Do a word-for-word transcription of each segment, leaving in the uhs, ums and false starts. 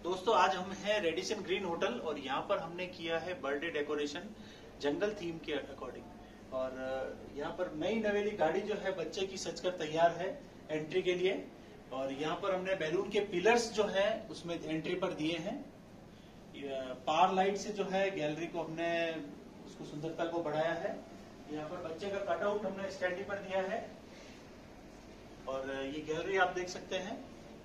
दोस्तों आज हम हैं रेडिसन ग्रीन होटल और यहाँ पर हमने किया है बर्थडे डेकोरेशन जंगल थीम के अकॉर्डिंग। और यहाँ पर नई नवेली गाड़ी जो है बच्चे की सजकर तैयार है एंट्री के लिए। और यहाँ पर हमने बैलून के पिलर्स जो है उसमें एंट्री पर दिए हैं। पार लाइट से जो है गैलरी को हमने उसको सुंदरता को बढ़ाया है। यहाँ पर बच्चे का कटआउट हमने स्टैंडी पर दिया है और ये गैलरी आप देख सकते हैं।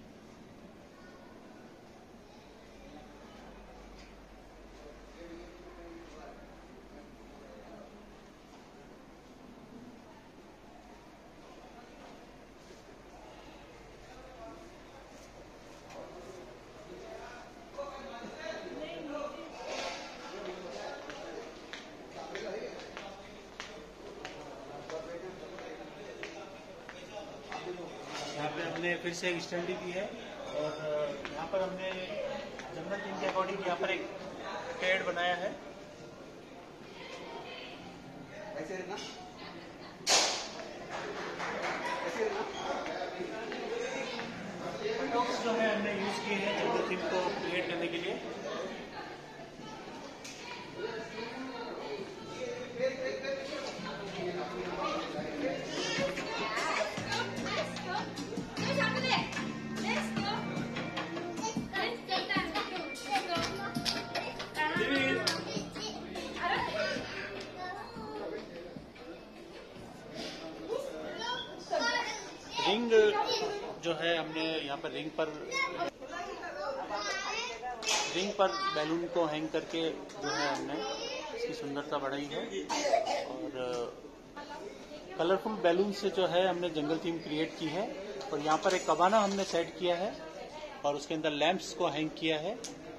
यहाँ पे हमने फिर से एक स्टैंडी दी है और यहाँ पर हमने जंगल थीम के अकॉर्डिंग यहाँ पर एक पेड़ बनाया है। ऐसे ना ऐसे ना जो है हमने यूज किए हैं जंगल थीम को क्रिएट करने के लिए। रिंग जो है हमने यहाँ पर रिंग पर रिंग पर बैलून को हैंग करके जो है हमने इसकी सुंदरता बढ़ाई है। और कलरफुल बैलून से जो है हमने जंगल थीम क्रिएट की है। और यहाँ पर एक कबाना हमने सेट किया है और उसके अंदर लैंप्स को हैंग किया है।